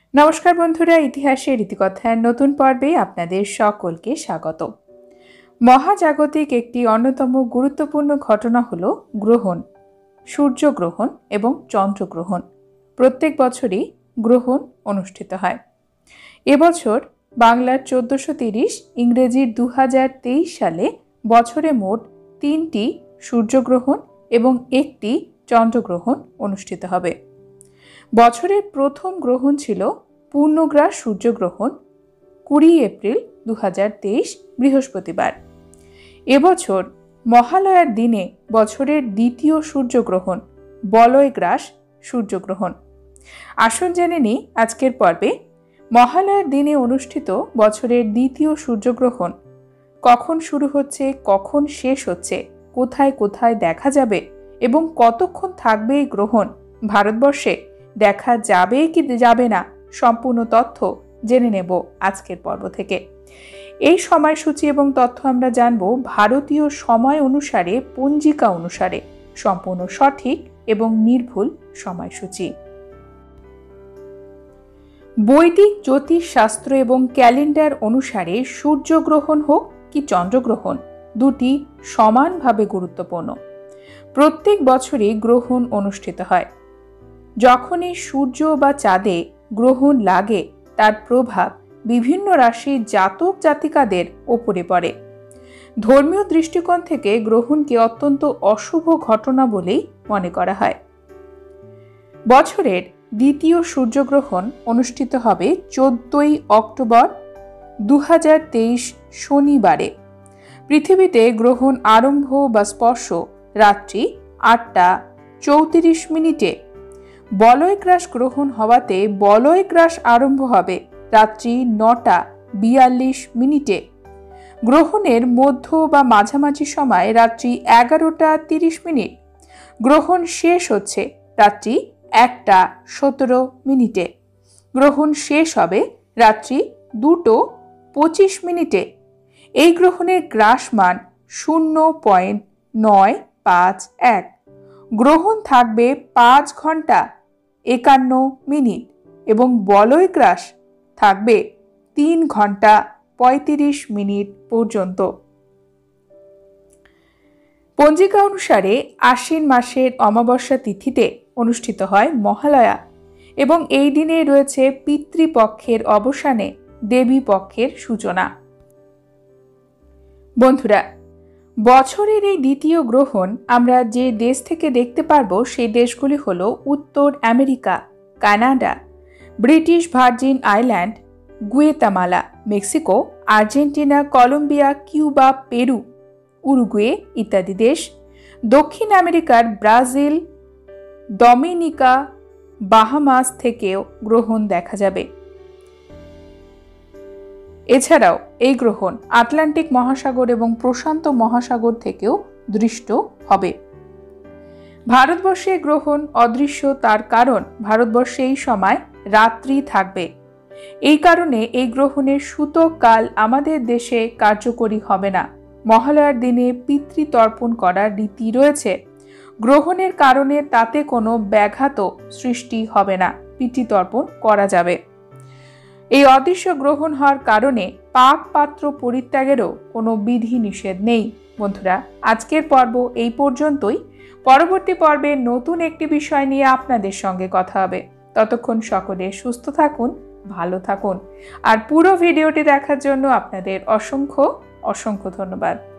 নমস্কার বন্ধুরা, ইতিহাসের রীতিকথার নতুন পর্বে আপনাদের সকলকে স্বাগত। মহাজাগতিক একটি অন্যতম গুরুত্বপূর্ণ ঘটনা হল গ্রহণ, সূর্যগ্রহণ এবং চন্দ্রগ্রহণ। প্রত্যেক বছরই গ্রহণ অনুষ্ঠিত হয়। এবছর বাংলার 1430, ইংরেজির 2023 সালে বছরে মোট 3টি সূর্যগ্রহণ এবং 1টি চন্দ্রগ্রহণ অনুষ্ঠিত হবে। বছরের প্রথম গ্রহণ ছিল পূর্ণগ্রাস সূর্যগ্রহণ 20 এপ্রিল 2023 বৃহস্পতিবার। এবছর মহালয়ার দিনে বছরের দ্বিতীয় সূর্যগ্রহণ বলয়গ্রাস সূর্যগ্রহণ। আসুন জেনে নিই আজকের পর্বে মহালয়ার দিনে অনুষ্ঠিত বছরের দ্বিতীয় সূর্যগ্রহণ কখন শুরু হচ্ছে, কখন শেষ হচ্ছে, কোথায় কোথায় দেখা যাবে এবং কতক্ষণ থাকবে এই গ্রহণ, ভারতবর্ষে দেখা যাবে কি যাবে না, সম্পূর্ণ তথ্য জেনে নেব আজকের পর্ব থেকে। এই সময়সূচি এবং তথ্য আমরা জানব ভারতীয় সময় অনুসারে, পঞ্জিকা অনুসারে, সম্পূর্ণ সঠিক এবং নির্ভুল সময়সূচি। বৈদিক জ্যোতিষশাস্ত্র এবং ক্যালেন্ডার অনুসারে সূর্যগ্রহণ হোক কি চন্দ্রগ্রহণ, দুটি সমানভাবে গুরুত্বপূর্ণ। প্রত্যেক বছরই গ্রহণ অনুষ্ঠিত হয়। যখনই সূর্য বা চাঁদে গ্রহণ লাগে তার প্রভাব বিভিন্ন রাশির জাতক জাতিকাদের ওপরে পড়ে। ধর্মীয় দৃষ্টিকোণ থেকে গ্রহণকে অত্যন্ত অশুভ ঘটনা বলেই মনে করা হয়। বছরের দ্বিতীয় সূর্যগ্রহণ অনুষ্ঠিত হবে 14 অক্টোবর 2023 শনিবারে। পৃথিবীতে গ্রহণ আরম্ভ বা স্পর্শ রাত্রি 8:34। বলয়গ্রাস গ্রহণ হওয়াতে বলয়গ্রাস আরম্ভ হবে রাত্রি 9:42। গ্রহণের মধ্য বা মাঝামাঝি সময় রাত্রি 11:30। গ্রহণ শেষ হচ্ছে রাত্রি 1:17। গ্রহণ শেষ হবে রাত্রি 2:25। এই গ্রহণের গ্রাস মান 0.951। গ্রহণ থাকবে 5 ঘন্টা 51 মিনিট এবং বলয়গ্রাস থাকবে 3 ঘন্টা 35 মিনিট পর্যন্ত। পঞ্জিকা অনুসারে আশ্বিন মাসের অমাবস্যা তিথিতে অনুষ্ঠিত হয় মহালয়া এবং এই দিনে রয়েছে পিতৃপক্ষের অবসানে দেবী পক্ষের সূচনা। বন্ধুরা, বছরের এই দ্বিতীয় গ্রহণ আমরা যে দেশ থেকে দেখতে পারব সেই দেশগুলি হল উত্তর America, Canada, British Virgin Island, Guatemala, Mexico, Argentina, Colombia, Cuba, Peru, Uruguay ইত্যাদি দেশ। দক্ষিণ আমেরিকার ব্রাজিল, ডমিনিকা, বাহামাস থেকেও গ্রহণ দেখা যাবে। এছাড়াও এই গ্রহণ আটলান্টিক মহাসাগর এবং প্রশান্ত মহাসাগর থেকেও দৃষ্ট হবে। ভারতবর্ষে গ্রহণ অদৃশ্য, তার কারণ ভারতবর্ষে এই সময় রাত্রি থাকবে। এই কারণে এই গ্রহণের সূতক কাল আমাদের দেশে কার্যকরী হবে না। মহালয়ার দিনে পিতৃতর্পণ করার রীতি রয়েছে। গ্রহণের কারণে তাতে কোনো ব্যাঘাত সৃষ্টি হবে না, পিতৃতর্পণ করা যাবে। এই অদৃশ্য গ্রহণ হওয়ার কারণে পাক পাত্র পরিত্যাগেরও কোনো বিধি নিষেধ নেই। বন্ধুরা, আজকের পর্ব এই পর্যন্তই। পরবর্তী পর্বে নতুন একটি বিষয় নিয়ে আপনাদের সঙ্গে কথা হবে। ততক্ষণ সকলে সুস্থ থাকুন, ভালো থাকুন। আর পুরো ভিডিওটি দেখার জন্য আপনাদের অসংখ্য অসংখ্য ধন্যবাদ।